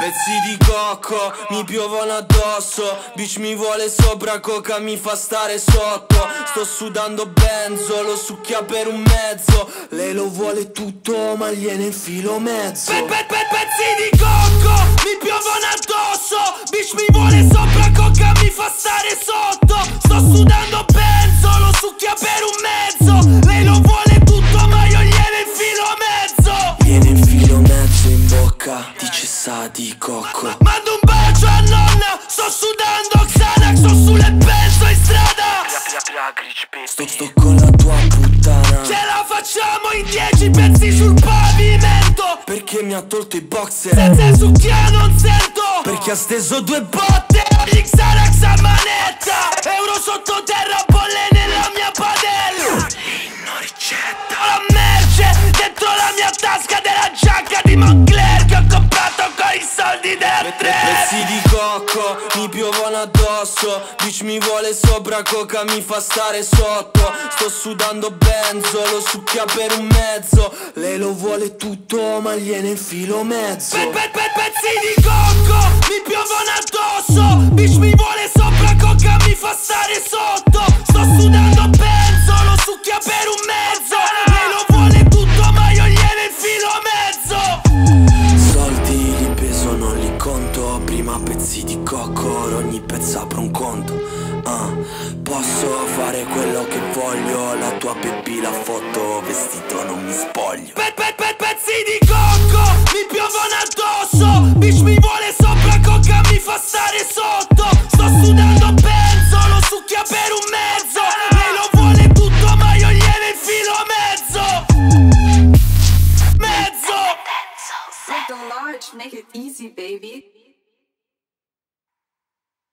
Pezzi di cocco mi piovono addosso. Bitch mi vuole sopra, coca mi fa stare sotto. Sto sudando benzo, lo succhia per un mezzo. Lei lo vuole tutto ma gliene infilo mezzo. Pezzi di cocco mi piovono addosso. Bitch mi vuole sopra, coca mi fa stare sotto. Sto sudando benzo, lo succhia per un mezzo. Lei lo vuole tutto ma io gliene infilo mezzo. Gliene infilo mezzo in bocca, dice sa di cocco. Mando un bacio a nonna, sto sudando Xanax, sto sulle benzo in strada. Sto con la tua puttana. Ce la facciamo in 10 pezzi sul pavimento. Perché mi ha tolto i boxer. Senza succhia non sento. Perché ha steso 2 botte. Gli Xanax a manetta. Euro sottoterra, bolle nella mia padella. Non ricetta. La merce dentro la mia tasca della giacca di Moncler che ho comprato con i soldi della tre. Pezzi di cocco mi piovono addosso. Bitch mi vuole sopra, coca mi fa stare sotto. Sto sudando benzo, lo succhia per un mezzo. Lei lo vuole tutto ma gliene infilo mezzo. Pezzi di cocco mi piovono addosso. Bitch mi vuole sopra, coca mi fa stare sotto. Sto sudando benzo, lo succhia per un mezzo. Lei lo vuole tutto ma io gliene infilo mezzo. Soldi li peso, non li conto. Prima pezzi di cocco, ogni pezzo apro un conto. Posso fare quello che voglio. La tua baby la foto, vestito non mi spoglio. Pezzi di cocco mi piovono addosso. Bitch mi vuole sopra, coca mi fa stare sotto. Sto sudando benzo, lo succhia per un mezzo. Lei lo vuole tutto ma io gliene infilo mezzo. Mezzo. Ric de Large, make it easy baby.